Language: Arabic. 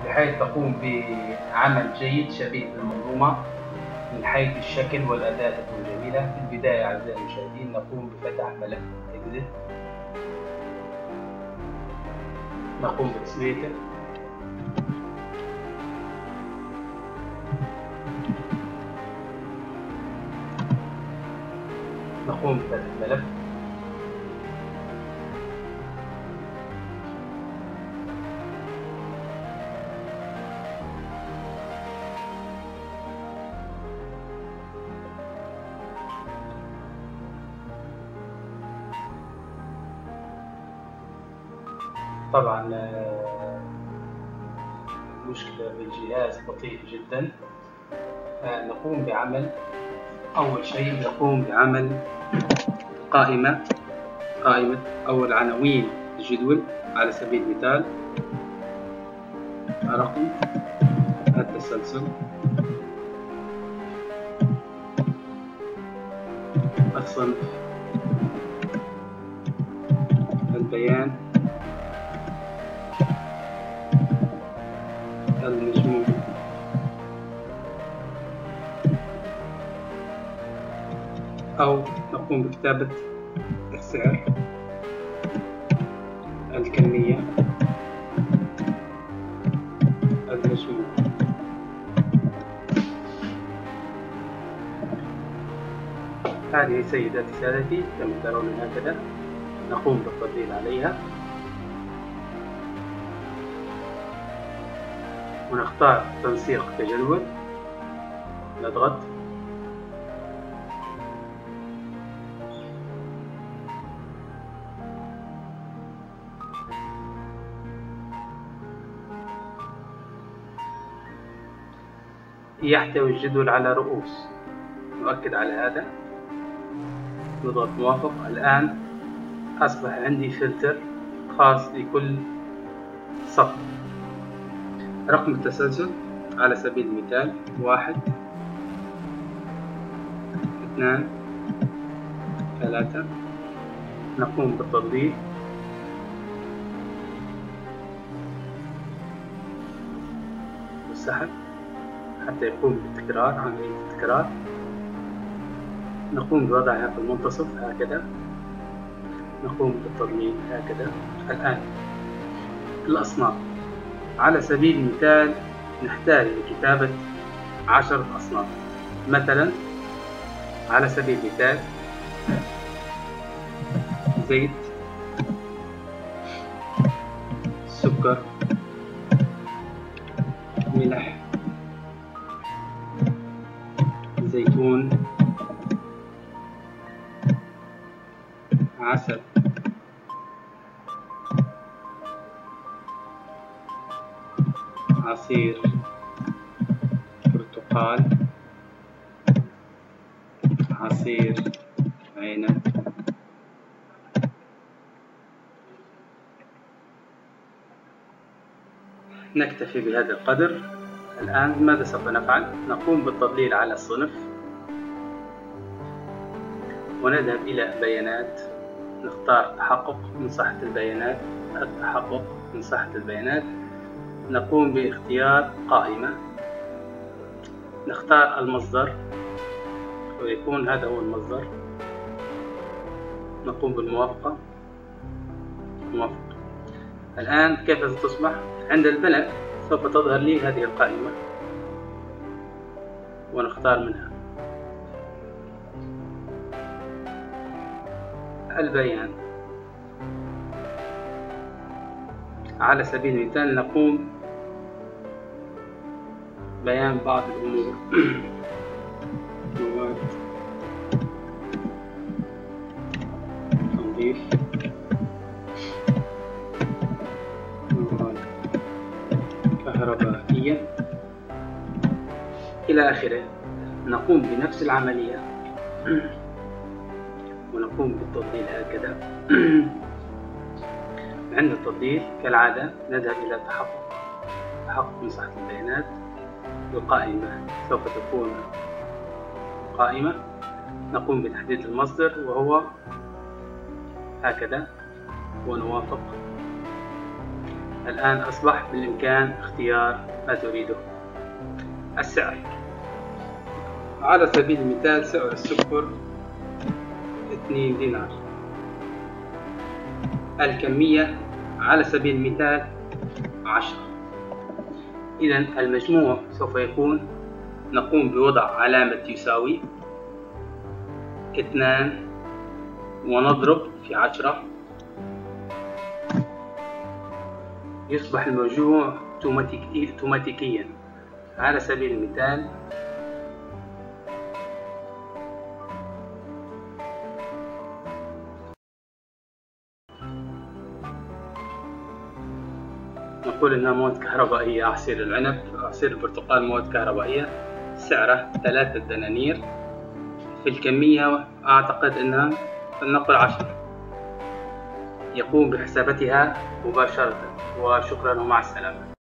بحيث تقوم بعمل جيد شبيه بالمنظومة من حيث الشكل والأداة تكون جميلة. في البداية أعزائي المشاهدين نقوم بفتح ملف إكزيت، نقوم بتسميته، نقوم بفتح الملف، طبعا المشكلة بالجهاز بطيء جدا. نقوم بعمل أول شيء نقوم بعمل قائمة أو العناوين الجدول. على سبيل المثال رقم التسلسل، الصنف، البيان، المجموع، أو نقوم بكتابة السعر، الكمية، المجموع. هذه سيداتي سادتي كما ترون هكذا. نقوم بالتضليل عليها ونختار تنسيق كجدول، نضغط، يحتوي الجدول على رؤوس، نؤكد على هذا، نضغط موافق. الآن أصبح عندي فلتر خاص لكل صف. رقم التسلسل على سبيل المثال 1 2 3. نقوم بالتضليل والسحب حتى يقوم بالتكرار، عملية التكرار. نقوم بوضعها في المنتصف هكذا، نقوم بالتضليل هكذا. الآن الأصناف على سبيل المثال نحتاج لكتابة 10 أصناف. مثلا على سبيل المثال زيت، سكر، ملح، زيتون، عسل، عصير برتقال، عصير عنب، نكتفي بهذا القدر. الآن ماذا سوف نفعل؟ نقوم بالتضليل على الصنف ونذهب إلى بيانات، نختار تحقق من صحة البيانات، التحقق من صحة البيانات. نقوم باختيار قائمة، نختار المصدر ويكون هذا هو المصدر، نقوم بالموافقة. موافق. الآن كيف ستصبح؟ عند الملء سوف تظهر لي هذه القائمة ونختار منها البيان. على سبيل المثال نقوم بيان بعض الأمور مواد، تنظيف، مواد كهربائية إلى آخره. نقوم بنفس العملية ونقوم بالتضليل هكذا. عند التضليل كالعادة نذهب إلى تحقق من صحة البيانات. القائمة سوف تكون قائمة، نقوم بتحديد المصدر وهو هكذا ونوافق. الآن أصبح بالإمكان اختيار ما تريده. السعر على سبيل المثال سعر السكر 2 دينار. الكمية على سبيل المثال 10. إذا المجموع سوف يكون نقوم بوضع علامة يساوي 2 ونضرب في 10، يصبح المجموع اوتوماتيكيا. على سبيل المثال نقول إنها مواد كهربائية. عصير العنب، عصير البرتقال مواد كهربائية، سعره 3 دنانير. في الكمية أعتقد أنها فلنقل 10. يقوم بحساباتها مباشرة. وشكرا ومع السلامة.